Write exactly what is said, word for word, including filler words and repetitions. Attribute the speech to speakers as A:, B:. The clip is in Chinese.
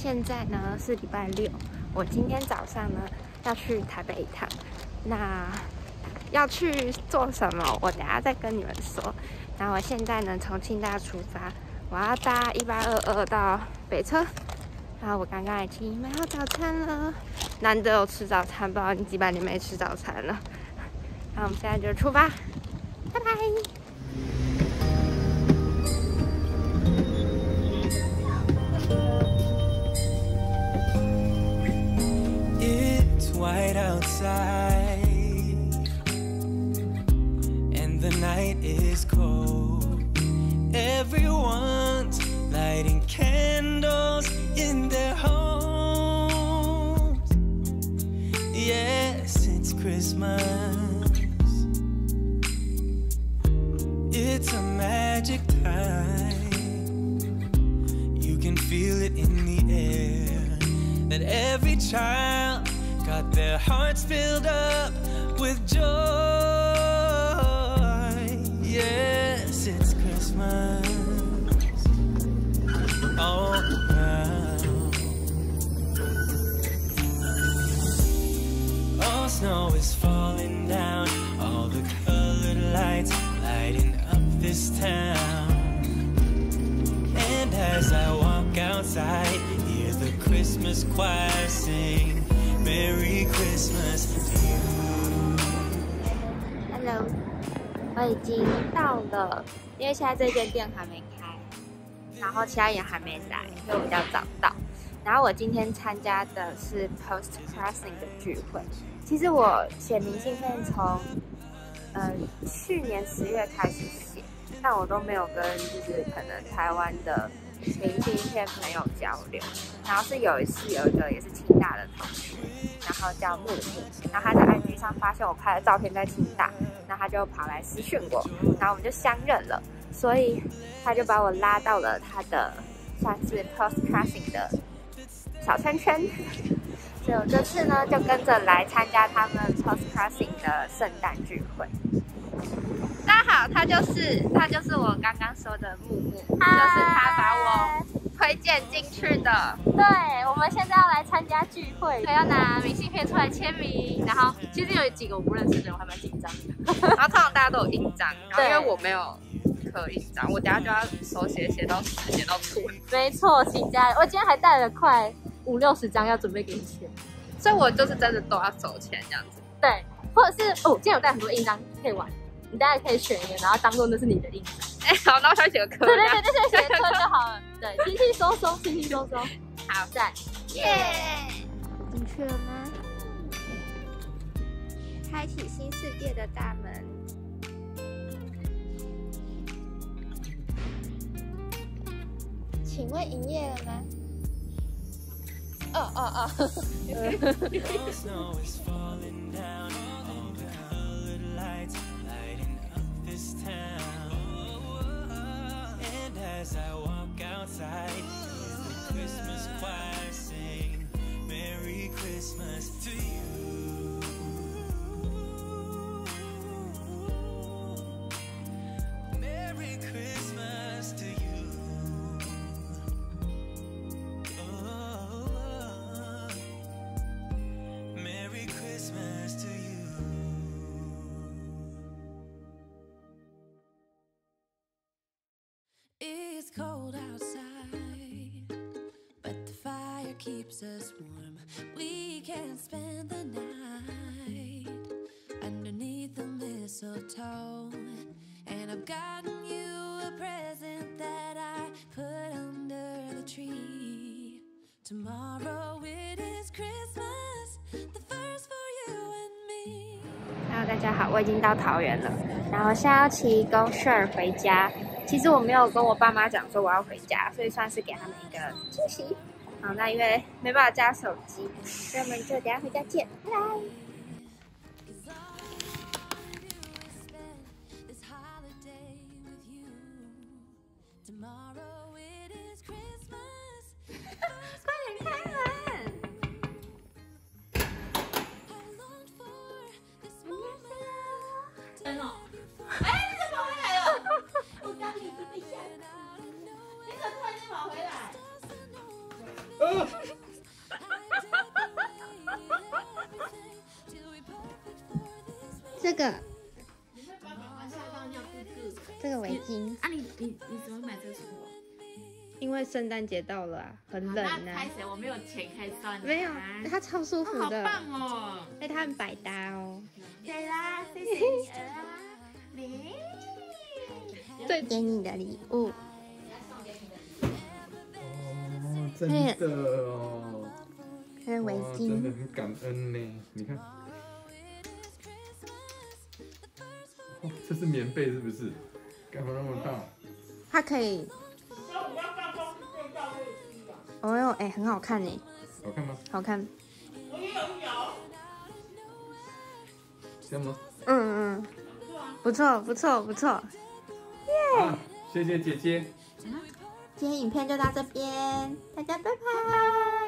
A: 现在呢是礼拜六，我今天早上呢要去台北一趟。那要去做什么？我等下再跟你们说。然后我现在呢从清大出发，我要搭一八二二到北车。然后我刚刚已经买好早餐了，难得有吃早餐，不知道你几百年没吃早餐了。然后我们现在就出发，拜拜。
B: It's white outside, and the night is cold. Everyone's lighting candles in their homes. Yes, it's Christmas. It's a magic time. You can feel it in the air, that every child got their hearts filled up with joy. Yes, it's Christmas all around. All snow is falling down, all the colored lights lighting up this town. And as I walk outside, hear the Christmas choir sing Merry Christmas to you.
A: Hello， 我已经到了，因为现在这间店还没开，然后其他人还没来，所以我比较早到。然后我今天参加的是 Post Crossing 的聚会。其实我写明信片从呃去年十月开始写，但我都没有跟就是可能台湾的明信片朋友交流。然后是有一次有一个也是清大的同学，然后叫木木，然后他在 I G 上发现我拍的照片在清大，然后他就跑来私讯我，然后我们就相认了，所以他就把我拉到了他的算是 Post Crossing 的小圈圈。所以我这次呢就跟着来参加他们 Post Crossing 的圣诞聚会。大家好，他就是他就是我刚刚说的木木，就是他把我推荐进去的。
C: 对，我们现在要来参加聚会，要拿明信片出来签名。然后其实有几个我不认识的人，我还蛮紧张的。
A: 然后通常大家都有印章，然后因为我没有刻印章，我等下就要手写写到死，写到吐。
C: 没错，请加油！我今天还带了快五六十张要准备给你签，
A: 所以我就是真的都要手签这样子。
C: 对，或者是哦，今天有带很多印章可以玩。你大家可以选一个，然后当做那是你的印章。
A: 哎、欸，好，那我想写个科。
C: 对对对，就写科就好了。对，轻轻松松，轻轻松松。好，赞！
A: 耶！进去了吗？开启新世界的大门。请问营业了吗？哦哦哦。
B: As I walk outside, hear the Christmas choir sing Merry Christmas to you. Merry Christmas to you. Oh, Merry Christmas to you. It's cold outside, but the fire keeps us warm. We can spend the night underneath the mistletoe. And I've gotten you a present that I put under the tree. Tomorrow it is Christmas, the first for you and me.
A: Hello， 大家好，我已经到桃园了，然后现在要骑 GoShare 回家。其实我没有跟我爸妈讲说我要回家，所以算是给他们一个惊喜。好，那因为没办法加手机，所以我们就等一下回家见，拜拜。快点开门！真的？哎，你怎么回来了？我刚你是被吓死，你怎么突然间跑回来？ 这个
C: 你会把妈妈吓到尿布布。
A: 这个围巾，
C: 啊，你你你怎么买这个送我？
A: 因为圣诞节到了啊，很冷
C: 那
A: 啊
C: 开。始我没有钱可以算。
A: 没有，它超舒服的，
C: 好棒哦！
A: 哎，它很百搭哦。
C: 对啦，谢谢你儿啊，你。
A: 这给你的礼物。
D: 哦，真的哦。
A: 这是围
D: 哇
A: 巾，
D: 真的很感恩呢。你看，哦，这是棉被是不是？干嘛那么大？
A: 它可以。哦哟，哎，很好看哎。
D: 好看吗？
A: 好看。
D: 这样吗？
A: 嗯嗯，不错不错不错。
D: 啊，谢谢姐姐。
A: 今天影片就到这边，大家拜拜。